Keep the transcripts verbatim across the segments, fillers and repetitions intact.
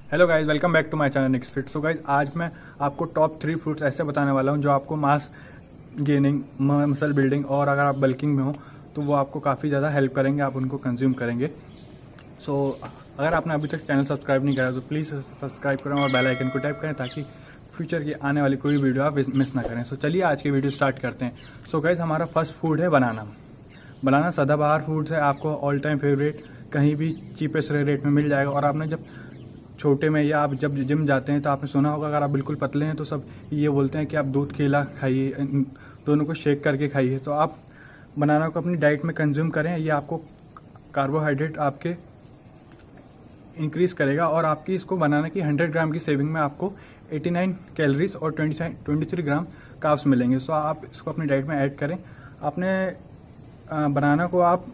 Hello guys, welcome back to my channel next fit. So guys, आज मैं आपको top three fruits ऐसे बताने वाला हूँ जो आपको मास गेनिंग, मसल बिल्डिंग और अगर आप बल्किंग में हो तो वो आपको काफ़ी ज़्यादा हेल्प करेंगे, आप उनको कंज्यूम करेंगे। सो so, अगर आपने अभी तक चैनल सब्सक्राइब नहीं करा तो प्लीज़ सब्सक्राइब करें और बेल आइकन को टैप करें ताकि फ्यूचर की आने वाली कोई वीडियो आप मिस ना करें। सो so, चलिए आज की वीडियो स्टार्ट करते हैं। सो so, गाइज, हमारा फर्स्ट फूड है बनाना। बनाना सदाबहार फूड्स है, आपको ऑल टाइम फेवरेट, कहीं भी चीपेस्ट रेट में मिल जाएगा। और आपने जब छोटे में या आप जब जिम जाते हैं तो आपने सुना होगा, अगर आप बिल्कुल पतले हैं तो सब ये बोलते हैं कि आप दूध केला खाइए, दोनों को शेक करके खाइए। तो आप बनाना को अपनी डाइट में कंज्यूम करें, ये आपको कार्बोहाइड्रेट आपके इंक्रीज करेगा और आपकी इसको बनाने की हंड्रेड ग्राम की सेविंग में आपको नवासी कैलोरीज और तेईस ग्राम कार्ब्स मिलेंगे। सो आप इसको अपनी डाइट में ऐड करें। आपने बनाना को आप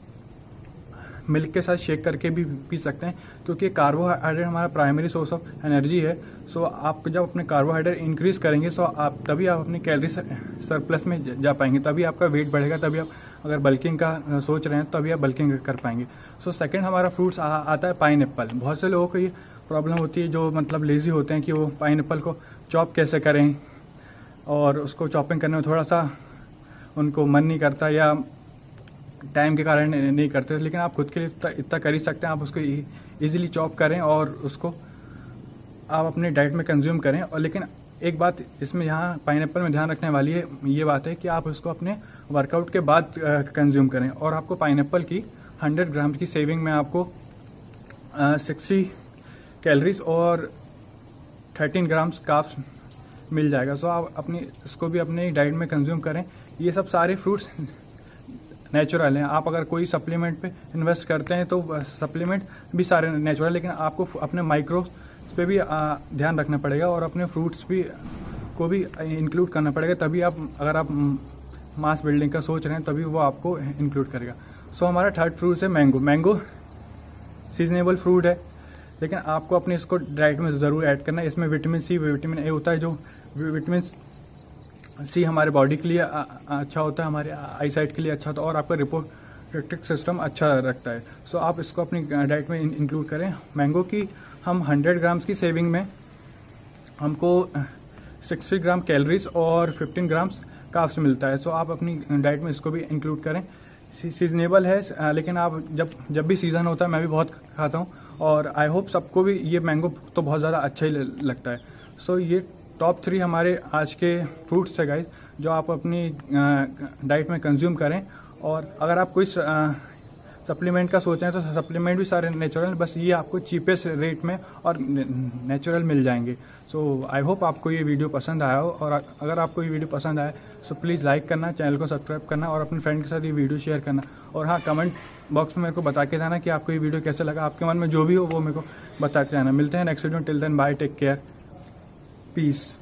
मिल्क के साथ शेक करके भी पी सकते हैं क्योंकि कार्बोहाइड्रेट हमारा प्राइमरी सोर्स ऑफ एनर्जी है। सो आप जब अपने कार्बोहाइड्रेट इंक्रीज करेंगे सो आप तभी आप अपनी कैलोरी सरप्लस में जा पाएंगे, तभी आपका वेट बढ़ेगा, तभी आप अगर बल्किंग का सोच रहे हैं तभी आप बल्किंग कर पाएंगे। सो सेकंड हमारा फ्रूट्स आ, आता है पाइन एप्पल। बहुत से लोगों को ये प्रॉब्लम होती है जो मतलब लेजी होते हैं कि वो पाइन एप्पल को चॉप कैसे करें और उसको चॉपिंग करने में थोड़ा सा उनको मन नहीं करता या टाइम के कारण नहीं करते। लेकिन आप खुद के लिए इतना इतना कर ही सकते हैं, आप उसको इजीली चॉप करें और उसको आप अपने डाइट में कंज्यूम करें। और लेकिन एक बात इसमें यहाँ पाइनएप्पल में ध्यान रखने वाली है, ये बात है कि आप उसको अपने वर्कआउट के बाद कंज्यूम करें। और आपको पाइनएप्पल की हंड्रेड ग्राम की सेविंग में आपको सिक्सटी कैलोरीज और थर्टीन ग्राम्स कार्ब्स मिल जाएगा। सो आप अपनी इसको भी अपनी डाइट में कंज्यूम करें। ये सब सारे फ्रूट्स नेचुरल हैं। आप अगर कोई सप्लीमेंट पे इन्वेस्ट करते हैं तो सप्लीमेंट भी सारे नेचुरल, लेकिन आपको अपने माइक्रोस पे भी ध्यान रखना पड़ेगा और अपने फ्रूट्स भी को भी इंक्लूड करना पड़ेगा, तभी आप अगर आप मास बिल्डिंग का सोच रहे हैं तभी वो आपको इंक्लूड करेगा। सो so, हमारा थर्ड फ्रूट है मैंगो। मैंगो सीजनेबल फ्रूट है, लेकिन आपको अपने इसको डाइट में ज़रूर ऐड करना है। इसमें विटामिन सी, विटामिन ए होता है, जो विटामिन सी हमारे बॉडी के लिए अच्छा होता है, हमारे आई साइट के लिए अच्छा होता है और आपका रिप्रोडक्टिव सिस्टम अच्छा रखता है। सो so, आप इसको अपनी डाइट में इंक्लूड करें। मैंगो की हम हंड्रेड ग्राम्स की सेविंग में हमको सिक्सटी ग्राम कैलोरीज और फिफ्टीन ग्राम्स कार्ब्स मिलता है। सो so, आप अपनी डाइट में इसको भी इंक्लूड करें। सीजनेबल है, लेकिन आप जब जब भी सीज़न होता है मैं भी बहुत खाता हूँ और आई होप सबको भी ये मैंगो तो बहुत ज़्यादा अच्छा ही लगता है। सो so, ये टॉप थ्री हमारे आज के फ्रूट्स है गाइस, जो आप अपनी डाइट में कंज्यूम करें। और अगर आप कोई सप्लीमेंट का सोचें तो सप्लीमेंट भी सारे नेचुरल, बस ये आपको चीपेस्ट रेट में और नेचुरल मिल जाएंगे। सो आई होप आपको ये वीडियो पसंद आया हो, और अगर आपको ये वीडियो पसंद आए सो प्लीज़ लाइक करना, चैनल को सब्सक्राइब करना और अपने फ्रेंड के साथ ये वीडियो शेयर करना। और हाँ, कमेंट बॉक्स में मेरे को बता के जाना कि आपको ये वीडियो कैसे लगा, आपके मन में जो भी हो वो मेरे को बता के जाना। मिलते हैं next video, till then bye, take care, piece.